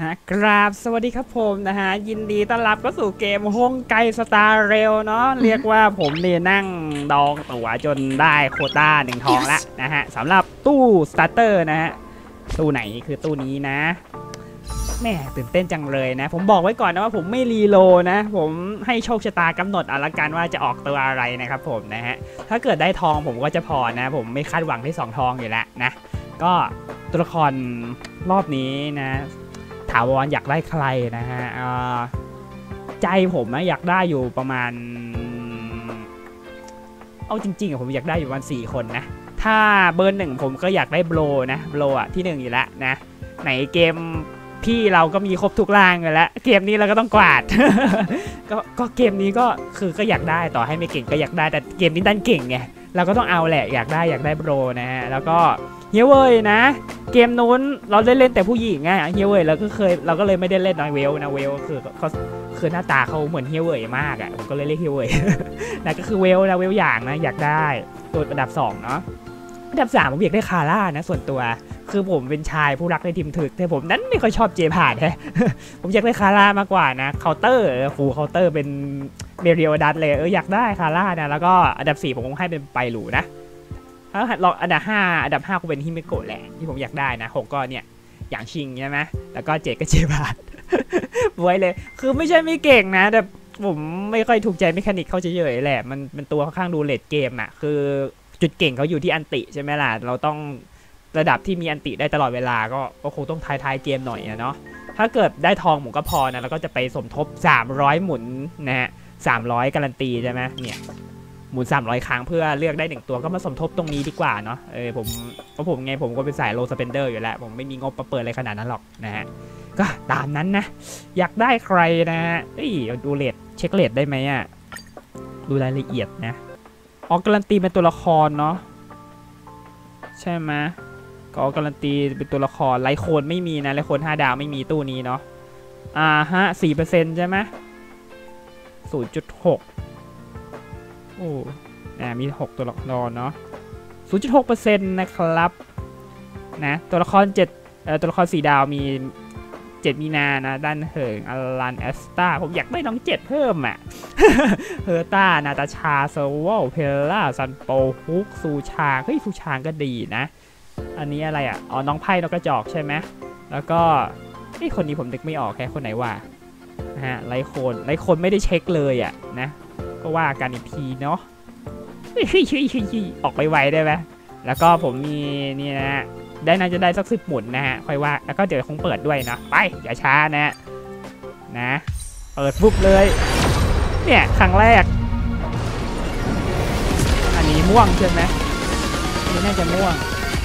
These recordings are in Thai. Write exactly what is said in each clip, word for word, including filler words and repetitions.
ฮะกราบสวัสดีครับผมนะฮะยินดีต้อนรับเข้าสู่เกมฮงไกสตาร์เรลเนาะเรียกว่าผมเนี่ยนั่งดองตั๋วจนได้โควต้าหนึ่งทองละนะฮะสำหรับตู้สตาร์เตอร์นะฮะตู้ไหนคือตู้นี้นะแม่ตื่นเต้นจังเลยนะผมบอกไว้ก่อนนะว่าผมไม่รีโลนะผมให้โชคชะตากำหนดเอาละกันว่าจะออกตัวอะไรนะครับผมนะฮะถ้าเกิดได้ทองผมก็จะพอนะผมไม่คาดหวังที่สองทองอยู่แล้วนะก็ตัวละครรอบนี้นะถาวรอยากได้ใครนะฮะใจผมนะอยากได้อยู่ประมาณเอาจริงๆผมอยากได้อยู่ประมาณสี่คนนะถ้าเบอร์หนึ่งผมก็อยากได้โบรนะโบรอ่ะที่หนึ่งอยู่แล้วนะไหนเกมพี่เราก็มีครบทุกร่างอยู่แล้วเกมนี้เราก็ต้องกวาด ก็ก็เกมนี้ก็คือก็อยากได้ต่อให้ไม่เก่งก็อยากได้แต่เกมนี้ดันเก่งไงเราก็ต้องเอาแหละอยากได้อยากได้โบรนะฮะแล้วก็เฮียเว่ยนะเกมนู้นเราได้เล่นแต่ผู้หญิงไงเฮียเว่ยเราก็เคยเราก็เลยไม่ได้เล่นน้อยเวลนะเวลคือเขาคือหน้าตาเขาเหมือนเฮียเว่ยมากอ่ะผมก็เลยเรียกเฮียเว่ย นะก็คือเวลนะเวลอย่างนะอยากได้ตัวอันดับสองเนาะอันดับสามผมอยากได้คาร่านะส่วนตัวคือผมเป็นชายผู้รักในทีมถึกแต่ผมนั้นไม่ค่อยชอบเจผ่านแฮะ ผมอยากได้คาร่ามากกว่านะเคาน์เตอร์ฟูลเคาน์เตอร์เป็นเบเรียลดัตเลยเอออยากได้คาร่านะแล้วก็อันดับสี่ผมคงให้เป็นไปหลูนะถ้าลองอันดับห้าอันดับห้าคงเป็นฮิเมโกะแหละที่ผมอยากได้นะหกก็เนี่ยอย่างชิงใช่ไหมแล้วก็เจ็ดก็เจผ่าน ไว้เลยคือไม่ใช่ไม่เก่งนะแต่ผมไม่ค่อยถูกใจเมคานิกเขาเฉยๆแหละมันเป็นตัวค่อนข้างดูเลดเกมอ่ะคือจุดเก่งเขาอยู่ที่อันติใช่ไหมล่ะเราต้องระดับที่มีอันติได้ตลอดเวลาก็ก็คงต้องท้ายๆเกมหน่อยนะเนาะถ้าเกิดได้ทองผมก็พอนะแล้วก็จะไปสมทบสามร้อยหมุนนะฮะสามร้อยการันตีใช่ไหมเนี่ยหมุนสามร้อยครั้งเพื่อเลือกได้หนึ่งตัวก็มาสมทบตรงนี้ดีกว่าเนาะเออผมเพราะผมไงผมก็เป็นสายโลสเปนเดอร์อยู่แล้วผมไม่มีงบมาเปิดอะไรขนาดนั้นหรอกนะฮะก็ตามนั้นนะอยากได้ใครนะเอ้ยดูเลทเช็คเลทได้ไหมอ่ะดูรายละเอียดนะออกการันตีเป็นตัวละครเนาะใช่ไหมก็การันตีเป็นตัวละครไลโคนไม่มีนะไลโคนห้าดาวไม่มีตู้นี้เนาะอ่าฮะสี่เปอร์เซ็นต์ใช่ไหมศูนย์จุดหกโอ้อ่ามีหกตัวละครเนาะศูนย์จุดหกเปอร์เซ็นต์นะครับนะตัวละครเจ็ดเอ่อตัวละครสี่ดาวมีเจ็ดมีนานะด้านเหิงอลันแอสตาผมอยากได้น้องเจ็ดเพิ่มอ่ะ เฮอร์ต้านาตาชาเซอร์วอลเพลล่าซันโปฮุกซูชาเฮ้ยซูชาก็ดีนะอันนี้อะไรอ่ะอ๋อน้องไพ่นกกระจอกใช่ไหมแล้วก็ไอ้คนนี้ผมนึกไม่ออกแค่คนไหนว่านะฮะไลโคนไลโคนไม่ได้เช็คเลยอ่ะนะก็ว่ากันอีกทีเนาะออกไปไวได้ไหมแล้วก็ผมมีนี่นะได้น่าจะได้สักสิบหมุนนะฮะค่อยว่าแล้วก็เดี๋ยวคงเปิดด้วยนะไปอย่าช้านะนะเปิดปุ๊บเลยเนี่ยครั้งแรกอันนี้ม่วงใช่ไหมนี่น่าจะม่วง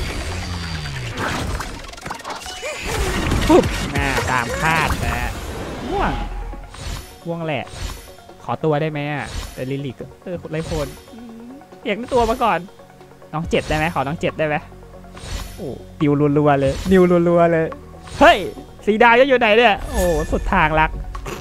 ปุ๊บน่าตามคาดนะม่วงม่วงแหละขอตัวได้ไหมอ่ะแต่ลิลิกเออไรโคนอยากได้ตัวมาก่อนน้องเจ็ดได้ไหมขอน้องเจ็ดได้ไหมโอ้ดิวรัวๆเลยนิวรัวๆเลยเฮ้ยสีดาวจะอยู่ไหนเนี่ยโอ้สุดทางรัก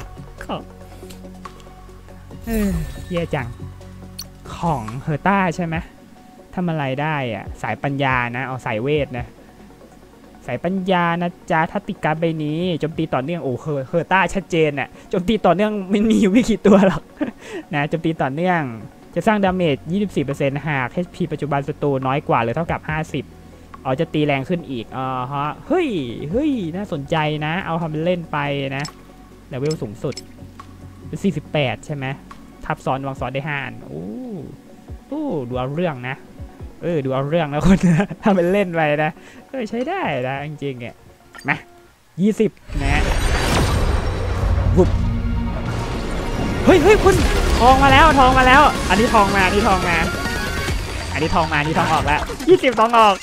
เออแย่จังของเฮอร์ต้าใช่ไหมทำอะไรได้อ่ะสายปัญญานะเอาสายเวทนะสายปัญญานะจ๊ะทัตติการใบนี้โจมตีต่อเนื่องโอ้เฮอเฮอร์ต้าชัดเจนอ่ะโจมตีต่อเนื่องไม่มีอยู่ไม่กี่ตัวหรอกนะโจมตีต่อเนื่องจะสร้างดาเมจ ยี่สิบสี่เปอร์เซ็นต์ หาก เอช พี ปัจจุบันศัตรูน้อยกว่าหรือเท่ากับห้าสิบอ๋อจะตีแรงขึ้นอีกอ๋อฮะเฮ้ยเฮ้ยน่าสนใจนะเอาทำเล่นไปนะเลเวลสูงสุดเป็นสี่สิบแปดใช่ไหมทับซ้อนวางซ้อนได้ห้าโอ้โอ้ดูเอาเรื่องนะเออดูเอาเรื่องนะคนทำเป็นเล่นไปนะเออใช้ได้นะจริงๆเนี่ยมายี่สิบนะวุบเฮ้ยเฮ้ยคุณทองมาแล้วทองมาแล้วอันนี้ทองมาอันนี้ทองมาอันนี้ทองมาอันนี้ทองออกแล้วยี่สิบทองออก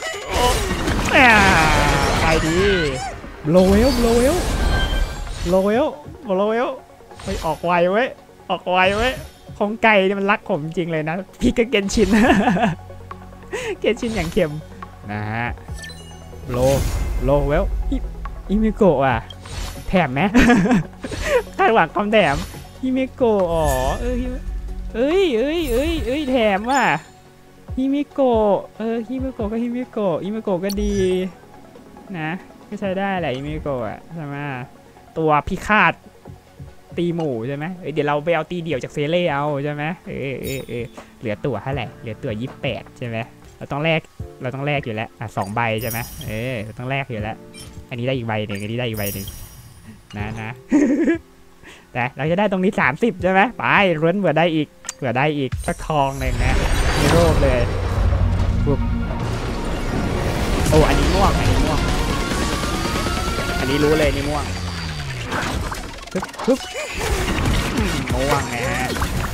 ไปดีโลเวลโลเวลโลเวลโลเวลไปออกไวเว้ยออกไวเว้ยของไก่นี่มันรักผมจริงเลยนะพี่ก็เกนชิน เกนชินอย่างเข็มนะฮะโลโลเวลอิมิโกะอ่ะแถมไหม คาดหวังคำแถมอิมิโกะอ๋อเอ้ยเอ้ยเอ้ยเอ้ยเอ้ยแถมว่ะฮิมิโกะเออฮิมิโกะก็ฮิมิโกะฮิมิโกะก็ดีนะก็ใช้ได้แหละฮิมิโกะอ่ะใช่ไหมตัวพิฆาตตีหมู่ใช่ไหมเดี๋ยวเราไปเอาตีเดี่ยวจากเซเล่เอาใช่ไหมเออเออเออเหลือตัวเท่าไหร่เหลือตัวยี่สิบแปดใช่ไหมเราต้องแลกเราต้องแลกอยู่แล้วอ่ะสองใบใช่ไหมเออเราต้องแลกอยู่แล้วอันนี้ได้อีกใบหนึ่งอันนี้ได้อีกใบหนึ่งนะนะแต่เราจะได้ตรงนี้สามสิบใช่ไหมไปล้วนเผื่อได้อีกเผื่อได้อีกสักทองหนึ่งนะมีโรคเลยปุ๊บโอ้อันนี้ม่วงอันนี้ม่วงอันนี้รู้เลยนี่ม่วงปึ๊บปึ๊บม่วงนะฮะ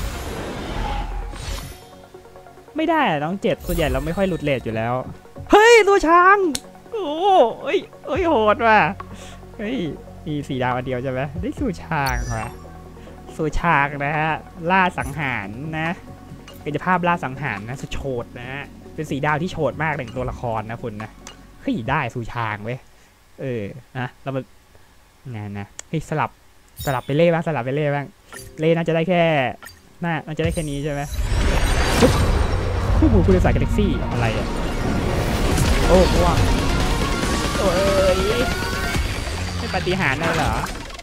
ไม่ได้น้องเจ็ดส่วนใหญ่เราไม่ค่อยหลุดเลทอยู่แล้วเฮ้ยตัวช้างโอ้เอ้ยเอ้ยโหดว่ะเฮ้ยมีสีดาวอันเดียวใช่ไหมได้สู่ช้างว่ะสู่ช้างนะฮะล่าสังหารนะกายภาพล่าสังหารนะสุดโฉดนะฮะเป็นสีดาวที่โฉดมากในตัวละครนะคุณนะเฮ้ยได้สู่ช้างเว้ยเออนะเรามางานนะเฮ้ยสลับสลับไปเล่บ้างสลับไปเล่บ้างเล่น่าจะได้แค่น่าน่าจะได้แค่นี้ใช่ไหมคู่หูผู้โดยสารกาแล็กซี่อะไรอ่ะโอ้ม่วงโอ้ยไม่ปฏิหารได้เหรอ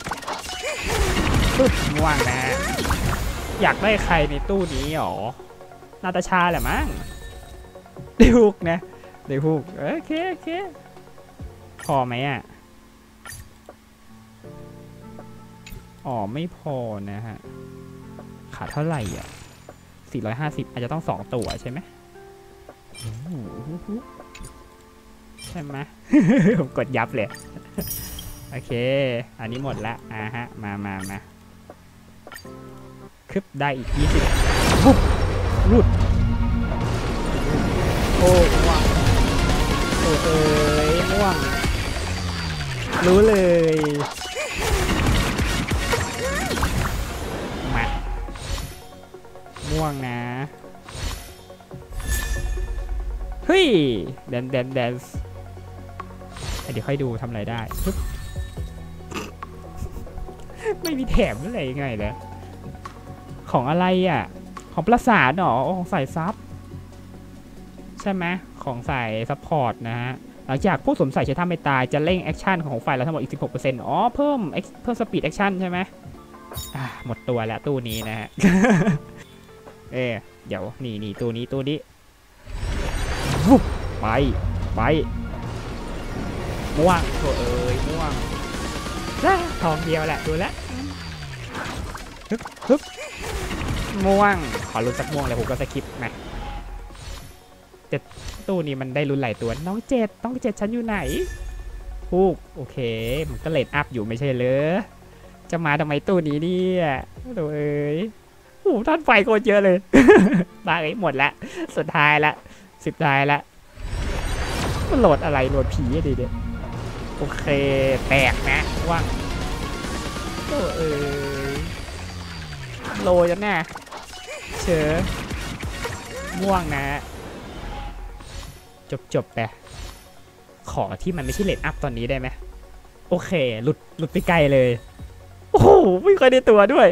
ปึ๊บม่วงนะอยากได้ใครในตู้นี้หรอนาตาชาแหละมั้งได้ฮุกนะได้ฮุกโอเคโอเคพอไหมอ่ะอ๋อไม่พอนะฮะขาดเท่าไหร่อ่ะสี่ร้อยห้าสิบอาจจะต้องสองตัวใช่ไหมใช่ไหม ผมกดยับเลยโอเคอันนี้หมดละอ่าฮะมามามาคึบได้อีกยี่สิบปุ๊บรุดโอ้ม่วงโอ้เอ้ยม่วงรู้เลยมาม่วงนะเฮ้ยแดนแดนแดนเดี๋ยวค่อยดูทำอะไรได้ไม่มีแถมอะไรยังไงเลยของอะไรอ่ะของปราสาทหรอของสายซับใช่ไหมของสายซัพพอร์ตนะฮะหลังจากผู้สวมใส่ใช้ท่าไม่ตายจะเร่งแอคชั่นของฝ่ายเราทั้งหมดอีก สิบหกเปอร์เซ็นต์ อ๋อเพิ่มเพิ่มสปีดแอคชั่นใช่ไหมอ่าหมดตัวแล้วตู้นี้นะฮะ เออเดี๋ยวนี่นี่ตู้นี้ตู้นี้ไปไปม่วงโถเอ้ยม่วงทองเดียวแหละดูแลฮึบฮึบม่วงขอลุ้นสักม่วงเลยผมก็สคิปนะเจ็ดตู้นี้มันได้ลุ้นหลายตัวน้องเจ็ดต้องเจ็ดชั้นอยู่ไหนฮูกโอเคมันก็เลดอัพอยู่ไม่ใช่เลยจะมาทำไมตู้นี้เนี่ยโถเอ้ยโอ้ท่านไฟโคตรเยอะเลยบ้าไอ้หมดละสุดท้ายละสิบท้ายละมันโหลดอะไรโหลดผีดิเด็ดโอเคแตกนะว่างโอ้เอ้ยโลจังแน่เชอม่วงนะจบจบไปขอที่มันไม่ใช่เลดอัพตอนนี้ได้ไหมโอเคหลุดหลุดไปไกลเลยโอ้โหไม่เคยได้ตัวด้วย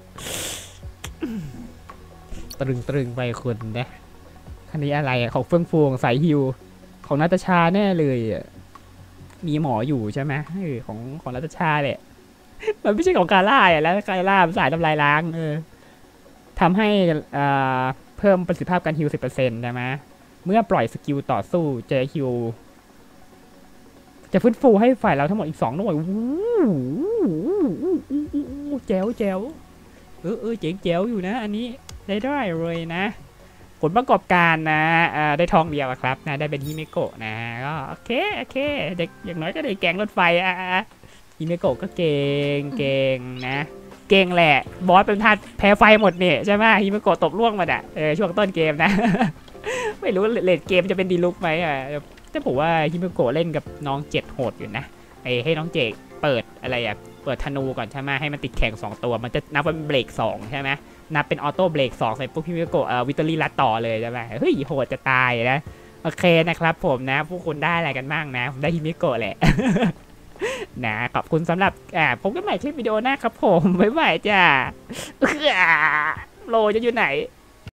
ตรึงตรึงไปคุณนะอันนี้อะไรอ่ะของเฟื่องฟูของสายฮิวของนาตาชาแน่เลยอ่ะมีหมออยู่ใช่ไหมเออของของนาตาชาแหละมันไม่ใช่ของกาล่าอ่ะแล้วกาล่าสายทำลายล้างเออทำให้อ่าเพิ่มประสิทธิภาพการฮิว สิบเปอร์เซ็นต์ ใช่ไหมเมื่อปล่อยสกิลต่อสู้จะฮิวจะฟื้นฟูให้ฝ่ายเราทั้งหมดอีกสองหน่วยแจ๋วแจ๋วเออเออเจ๋งแจ๋วอยู่นะอันนี้ได้ได้เลยนะผลประกอบการนะได้ทองเดียวครับนะได้เป็นฮิเมโกะนะก็โอเคโอเคเด็กอย่างน้อยก็ได้แกงรถไฟอ่ะฮิเมโกะก็เก่งเก่งนะเก่งแหละบอสเป็นท่าแพ้ไฟหมดเนี่ยใช่ไหมฮิเมโกะตบล่วงมาอ่ะเออช่วงต้นเกมนะ ไม่รู้เลดเกมจะเป็นดีลุกไหมอ่ะแต่ผมว่าฮิเมโกะเล่นกับน้องเจ็ดโหดอยู่นะไอ้ให้น้องเจกเปิดอะไรอ่ะเปิดธนูก่อนใช่ไหมให้มันติดแข่งสองตัวมันจะนับว่าเบรกสองใช่ไหมนับเป็นออโต้เบรกสองใส่ปุ๊บฮิเมโกะเอ่อวิตเตอรี่ลัดต่อเลยใช่ไหมเฮ้ยโหดจะตายนะโอเคนะครับผมนะพวกคุณได้อะไรกันบ้างนะผมได้ฮิเมโกะแหละ นะขอบคุณสำหรับอ่าพบกันใหม่ที่วิดีโอหน้าครับผมบ๊ายบายจ้าโลจะอยู่ไหน